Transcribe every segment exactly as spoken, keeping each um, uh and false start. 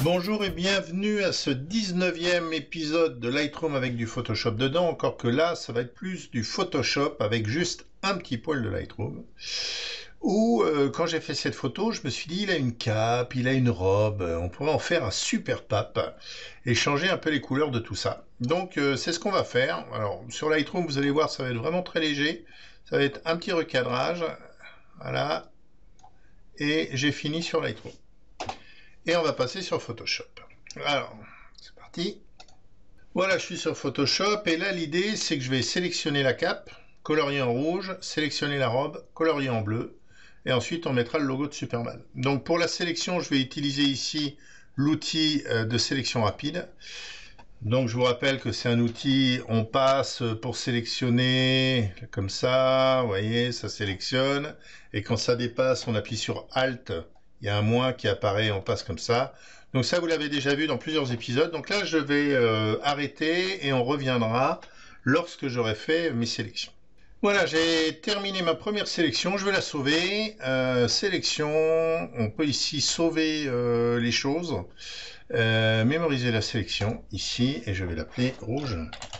Bonjour et bienvenue à ce dix-neuvième épisode de Lightroom avec du Photoshop dedans, encore que là ça va être plus du Photoshop avec juste un petit poil de Lightroom. Où euh, quand j'ai fait cette photo, je me suis dit il a une cape, il a une robe, on pourrait en faire un super pape et changer un peu les couleurs de tout ça. Donc euh, c'est ce qu'on va faire. Alors sur Lightroom vous allez voir ça va être vraiment très léger, ça va être un petit recadrage, voilà, et j'ai fini sur Lightroom. Et on va passer sur Photoshop. Alors, c'est parti. Voilà, je suis sur Photoshop et là l'idée c'est que je vais sélectionner la cape, colorier en rouge, sélectionner la robe, colorier en bleu, et ensuite on mettra le logo de Superman. Donc pour la sélection, je vais utiliser ici l'outil de sélection rapide. Donc je vous rappelle que c'est un outil, on passe pour sélectionner comme ça, vous voyez, ça sélectionne, et quand ça dépasse, on appuie sur Alt. Il y a un moins qui apparaît, on passe comme ça. Donc ça, vous l'avez déjà vu dans plusieurs épisodes. Donc là, je vais euh, arrêter et on reviendra lorsque j'aurai fait mes sélections. Voilà, j'ai terminé ma première sélection. Je vais la sauver. Euh, sélection, on peut ici sauver euh, les choses. Euh, mémoriser la sélection ici et je vais l'appeler rouge.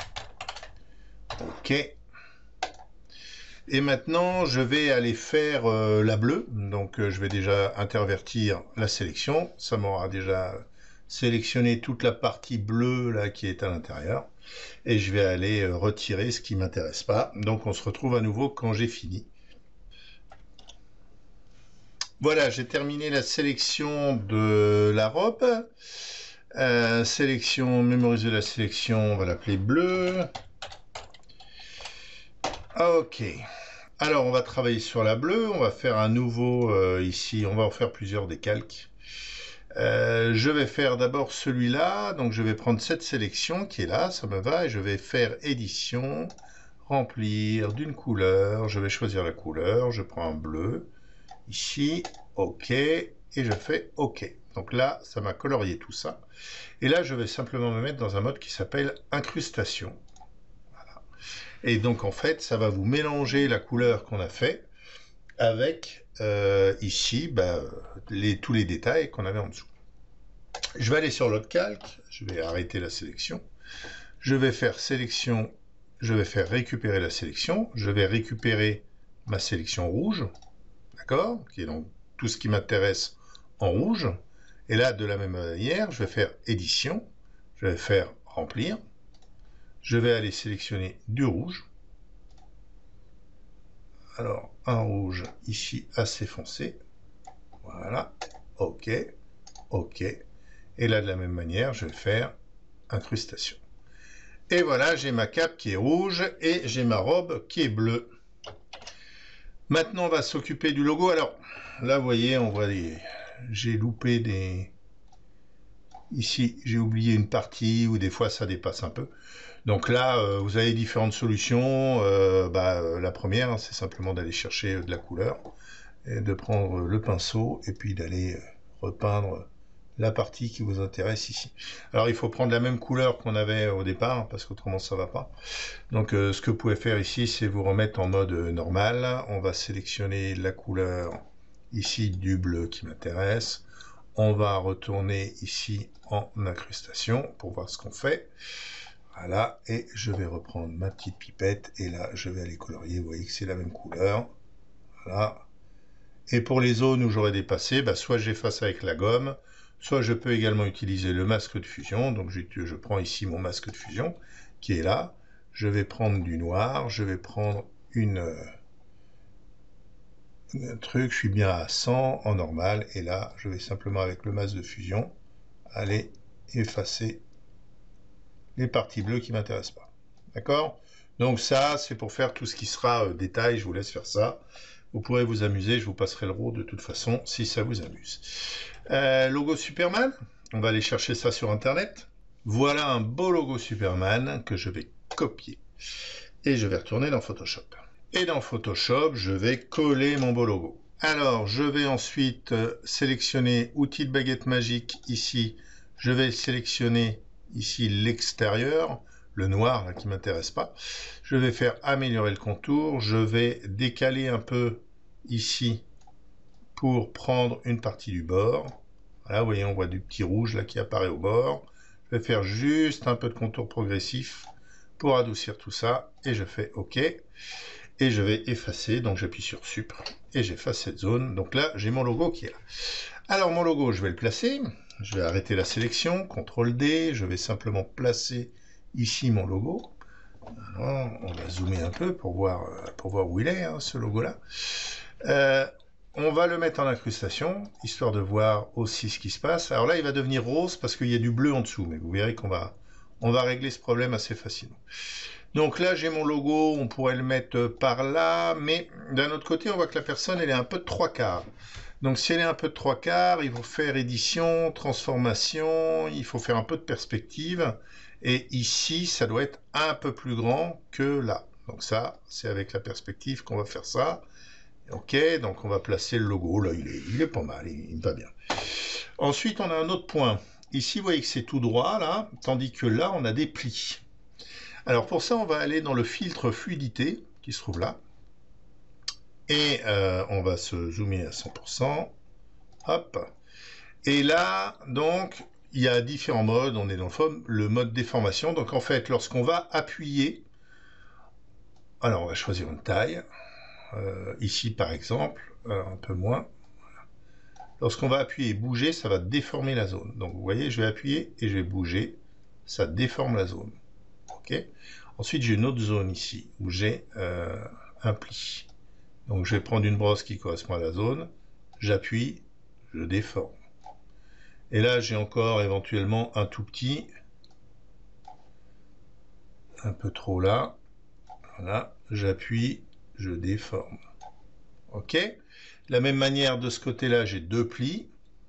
OK. Et maintenant, je vais aller faire euh, la bleue. Donc, euh, je vais déjà intervertir la sélection. Ça m'aura déjà sélectionné toute la partie bleue là qui est à l'intérieur. Et je vais aller euh, retirer ce qui ne m'intéresse pas. Donc, on se retrouve à nouveau quand j'ai fini. Voilà, j'ai terminé la sélection de la robe. Euh, sélection, mémoriser la sélection, on va l'appeler bleue. Ok. Alors, on va travailler sur la bleue. On va faire un nouveau euh, ici. On va en faire plusieurs décalques. Euh, je vais faire d'abord celui-là. Donc, je vais prendre cette sélection qui est là. Ça me va. Et je vais faire édition, remplir d'une couleur. Je vais choisir la couleur. Je prends un bleu. Ici, OK. Et je fais OK. Donc là, ça m'a colorié tout ça. Et là, je vais simplement me mettre dans un mode qui s'appelle incrustation. Et donc en fait, ça va vous mélanger la couleur qu'on a fait avec euh, ici bah, les, tous les détails qu'on avait en dessous. Je vais aller sur l'autre calque, je vais arrêter la sélection. Je vais faire sélection, je vais faire récupérer la sélection. Je vais récupérer ma sélection rouge, d'accord, qui est donc tout ce qui m'intéresse en rouge. Et là, de la même manière, je vais faire édition, je vais faire remplir. Je vais aller sélectionner du rouge. Alors, un rouge ici assez foncé. Voilà. OK. OK. Et là, de la même manière, je vais faire incrustation. Et voilà, j'ai ma cape qui est rouge et j'ai ma robe qui est bleue. Maintenant, on va s'occuper du logo. Alors, là, vous voyez, on voit les... J'ai loupé des... Ici, j'ai oublié une partie ou des fois, ça dépasse un peu. Donc là, euh, vous avez différentes solutions. Euh, bah, la première, hein, c'est simplement d'aller chercher de la couleur, et de prendre le pinceau et puis d'aller repeindre la partie qui vous intéresse ici. Alors il faut prendre la même couleur qu'on avait au départ, parce qu'autrement ça ne va pas. Donc euh, ce que vous pouvez faire ici, c'est vous remettre en mode normal. On va sélectionner la couleur ici du bleu qui m'intéresse. On va retourner ici en incrustation pour voir ce qu'on fait. Voilà, et je vais reprendre ma petite pipette, et là, je vais aller colorier, vous voyez que c'est la même couleur. Voilà. Et pour les zones où j'aurais dépassé, bah, soit j'efface avec la gomme, soit je peux également utiliser le masque de fusion. Donc je, je prends ici mon masque de fusion, qui est là. Je vais prendre du noir, je vais prendre une... un truc, je suis bien à cent en normal, et là, je vais simplement avec le masque de fusion, aller effacer les parties bleues qui ne m'intéressent pas. D'accord? Donc ça, c'est pour faire tout ce qui sera euh, détail, je vous laisse faire ça. Vous pourrez vous amuser, je vous passerai le rôle de toute façon, si ça vous amuse. Euh, logo Superman, on va aller chercher ça sur Internet. Voilà un beau logo Superman que je vais copier. Et je vais retourner dans Photoshop. Et dans Photoshop, je vais coller mon beau logo. Alors, je vais ensuite euh, sélectionner outil de baguette magique ici. Je vais sélectionner ici l'extérieur, le noir là, qui ne m'intéresse pas. Je vais faire améliorer le contour. Je vais décaler un peu ici pour prendre une partie du bord. Voilà, vous voyez, on voit du petit rouge là qui apparaît au bord. Je vais faire juste un peu de contour progressif pour adoucir tout ça. Et je fais OK. Et je vais effacer. Donc j'appuie sur Sup et j'efface cette zone. Donc là, j'ai mon logo qui est là. Alors mon logo, je vais le placer. Je vais arrêter la sélection. contrôle D. Je vais simplement placer ici mon logo. Alors, on va zoomer un peu pour voir, pour voir où il est, hein, ce logo-là. Euh, on va le mettre en incrustation, histoire de voir aussi ce qui se passe. Alors là, il va devenir rose parce qu'il y a du bleu en dessous, mais vous verrez qu'on va, on va régler ce problème assez facilement. Donc là, j'ai mon logo, on pourrait le mettre par là, mais d'un autre côté, on voit que la personne, elle est un peu de trois quarts. Donc si elle est un peu de trois quarts, il faut faire édition, transformation, il faut faire un peu de perspective. Et ici, ça doit être un peu plus grand que là. Donc ça, c'est avec la perspective qu'on va faire ça. Ok, donc on va placer le logo. Là, il est, il est pas mal, il, il va bien. Ensuite, on a un autre point. Ici, vous voyez que c'est tout droit, là, tandis que là, on a des plis. Alors pour ça, on va aller dans le filtre fluidité, qui se trouve là. Et euh, on va se zoomer à cent pour cent. Hop. Et là, donc, il y a différents modes. On est dans le mode déformation. Donc, en fait, lorsqu'on va appuyer, alors on va choisir une taille. Euh, ici, par exemple, euh, un peu moins. Voilà. Lorsqu'on va appuyer et bouger, ça va déformer la zone. Donc, vous voyez, je vais appuyer et je vais bouger. Ça déforme la zone. OK. Ensuite, j'ai une autre zone ici où j'ai euh, un pli. Donc, je vais prendre une brosse qui correspond à la zone. J'appuie, je déforme. Et là, j'ai encore éventuellement un tout petit, un peu trop là. Voilà, j'appuie, je déforme. OK. De la même manière, de ce côté-là, j'ai deux plis.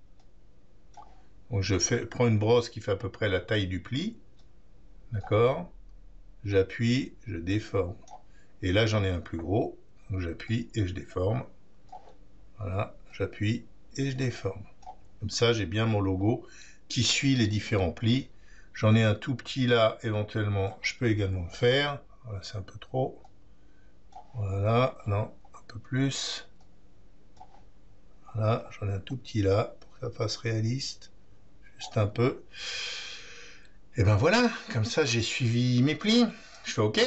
Donc, je fais, prends une brosse qui fait à peu près la taille du pli. D'accord. J'appuie, je déforme. Et là, j'en ai un plus gros. Donc, j'appuie et je déforme. Voilà, j'appuie et je déforme. Comme ça, j'ai bien mon logo qui suit les différents plis. J'en ai un tout petit là, éventuellement, je peux également le faire. Voilà, c'est un peu trop. Voilà, non, un peu plus. Voilà, j'en ai un tout petit là, pour que ça fasse réaliste. Juste un peu. Et ben voilà, comme ça, j'ai suivi mes plis. Je fais OK.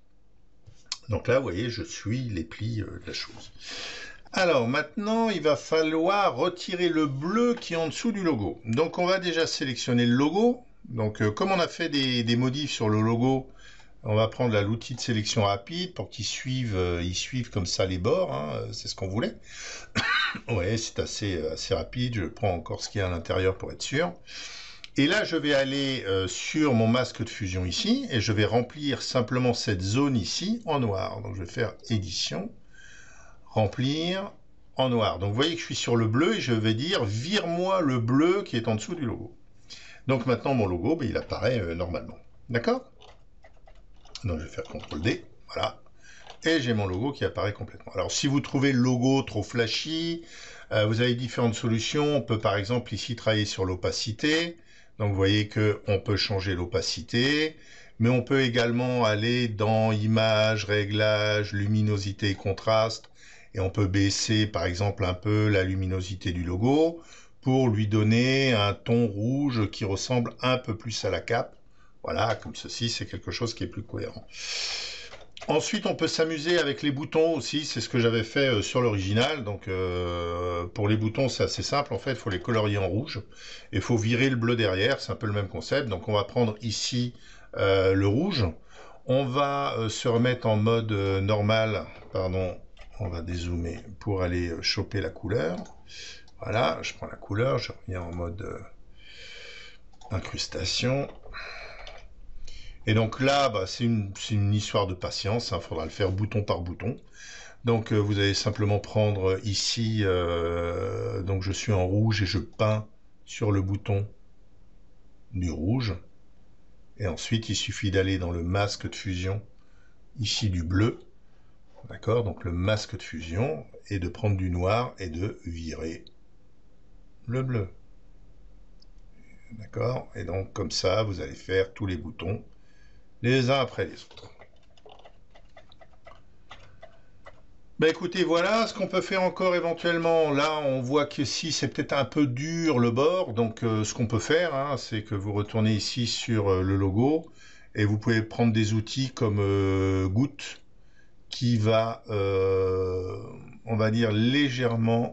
Donc là, vous voyez, je suis les plis de la chose. Alors maintenant, il va falloir retirer le bleu qui est en dessous du logo. Donc on va déjà sélectionner le logo. Donc euh, comme on a fait des, des modifs sur le logo, on va prendre l'outil de sélection rapide pour qu'ils suivent, euh, ils suivent comme ça les bords. Hein, c'est ce qu'on voulait. Ouais, c'est assez, assez rapide. Je prends encore ce qu'il y a à l'intérieur pour être sûr. Et là, je vais aller euh, sur mon masque de fusion ici et je vais remplir simplement cette zone ici en noir. Donc je vais faire édition. Remplir en noir. Donc vous voyez que je suis sur le bleu et je vais dire vire-moi le bleu qui est en dessous du logo. Donc maintenant mon logo, ben, il apparaît euh, normalement. D'accord? Donc je vais faire contrôle D, voilà. Et j'ai mon logo qui apparaît complètement. Alors si vous trouvez le logo trop flashy, euh, vous avez différentes solutions. On peut par exemple ici travailler sur l'opacité. Donc vous voyez qu'on peut changer l'opacité. Mais on peut également aller dans Images, Réglages, Luminosité et Contraste. Et on peut baisser par exemple un peu la luminosité du logo pour lui donner un ton rouge qui ressemble un peu plus à la cape. Voilà, comme ceci, c'est quelque chose qui est plus cohérent. Ensuite, on peut s'amuser avec les boutons aussi, c'est ce que j'avais fait sur l'original. Donc euh, pour les boutons, c'est assez simple, en fait, il faut les colorier en rouge. Et il faut virer le bleu derrière, c'est un peu le même concept. Donc on va prendre ici euh, le rouge. On va euh, se remettre en mode euh, normal, pardon, on va dézoomer pour aller choper la couleur. Voilà, je prends la couleur, je reviens en mode euh, incrustation. Et donc là, bah, c'est une, une histoire de patience, il hein, faudra le faire bouton par bouton. Donc euh, vous allez simplement prendre ici, euh, donc je suis en rouge et je peins sur le bouton du rouge. Et ensuite, il suffit d'aller dans le masque de fusion, ici du bleu. D'accord, donc le masque de fusion, et de prendre du noir et de virer le bleu. D'accord, et donc comme ça, vous allez faire tous les boutons, les uns après les autres. Bah écoutez, voilà ce qu'on peut faire encore éventuellement. Là, on voit que si c'est peut-être un peu dur le bord, donc euh, ce qu'on peut faire, hein, c'est que vous retournez ici sur euh, le logo et vous pouvez prendre des outils comme euh, Goutte qui va, euh, on va dire, légèrement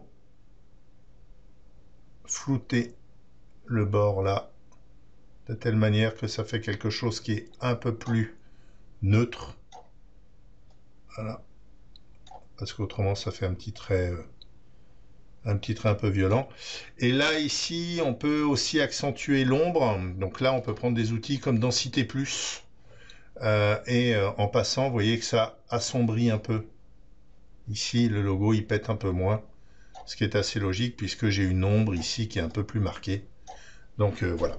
flouter le bord là, de telle manière que ça fait quelque chose qui est un peu plus neutre. Voilà. Parce qu'autrement ça fait un petit trait euh, un petit trait un peu violent. Et là ici on peut aussi accentuer l'ombre, donc là on peut prendre des outils comme densité plus euh, et euh, en passant vous voyez que ça assombrit un peu. Ici le logo il pète un peu moins, ce qui est assez logique puisque j'ai une ombre ici qui est un peu plus marquée. Donc euh, voilà.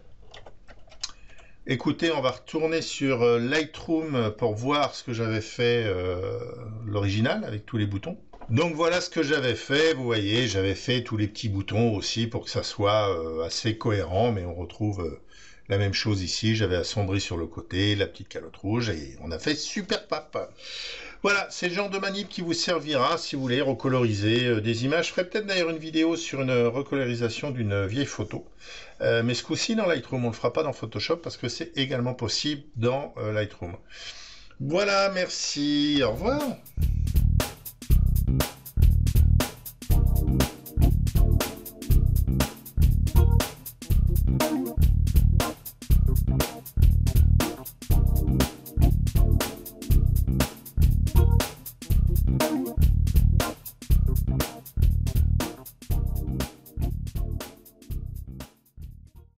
Écoutez, on va retourner sur euh, Lightroom pour voir ce que j'avais fait euh, l'original avec tous les boutons. Donc voilà ce que j'avais fait, vous voyez, j'avais fait tous les petits boutons aussi pour que ça soit euh, assez cohérent, mais on retrouve euh, la même chose ici, j'avais assombri sur le côté, la petite calotte rouge, et on a fait super pap. Voilà, c'est le genre de manip qui vous servira si vous voulez recoloriser euh, des images. Je ferai peut-être d'ailleurs une vidéo sur une recolorisation d'une vieille photo. Euh, mais ce coup-ci dans Lightroom, on ne le fera pas dans Photoshop parce que c'est également possible dans euh, Lightroom. Voilà, merci, au revoir.